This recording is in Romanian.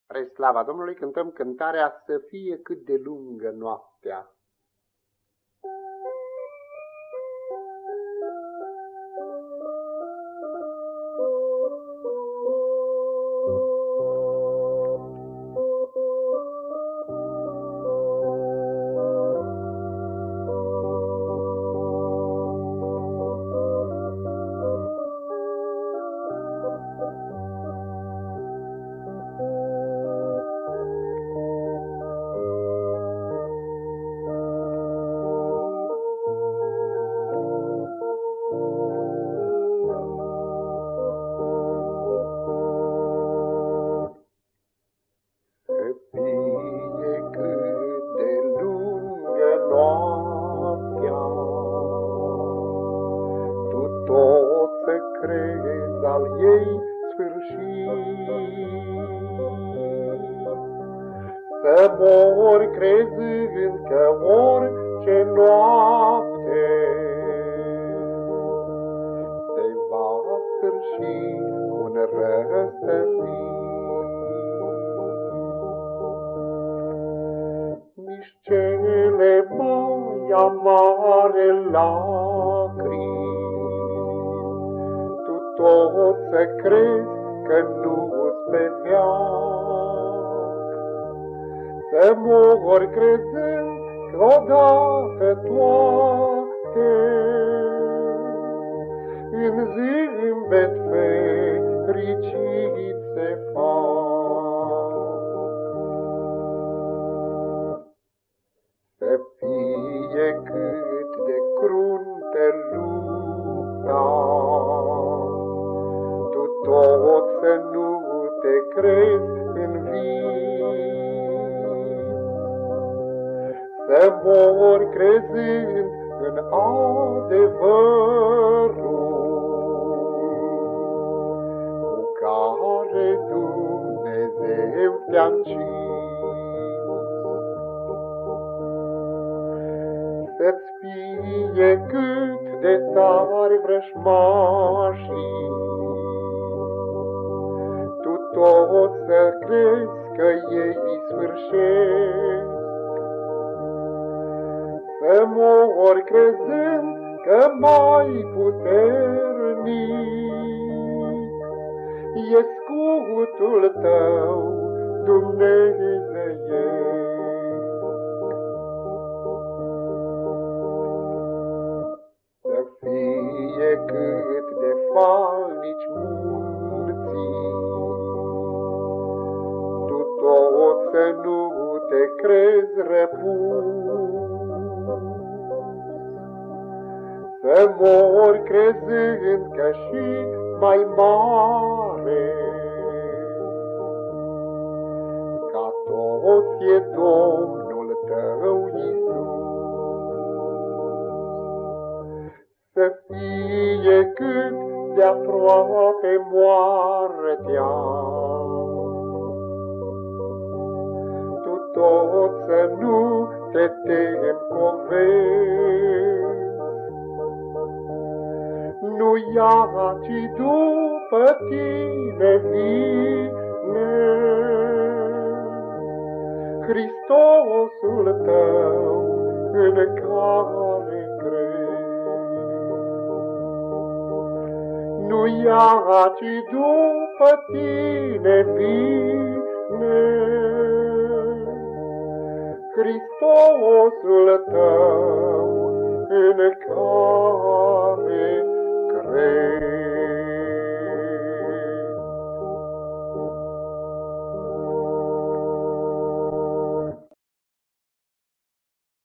Spre slava Domnului cântăm cântarea Să fie cât de lungă noaptea. Tot să crezi al ei sfârșit, să mori crezând că orice noapte se va sfârși cu un răsărit. Nici cele mai amare lacrimi tot să crezi că nu-s pe veac, să mori crezând că odată toate în zâmbet fericit se fac. Să fie cât de cruntă lupta, tot să nu te crezi în vis, să mori crezând în adevărul cu care Dumnezeu te-a încins. Să-ți fie cât de tari vrăjmașii, tot să crezi că ei sfârșesc, să mori crezând că mai puternic e scutul tău dumnezeiesc. Să fie cât de falnici munții, tot să nu te crezi răpus, să mori crezând că și mai mare ca toți e Domnul tău Iisus. Să fie cât de aproape moartea, tot să nu te temi că vezi, nu ea, ci după tine vine Hristosul tău în care crezi. Nu ea, ci după tine vine Hristosul tău în care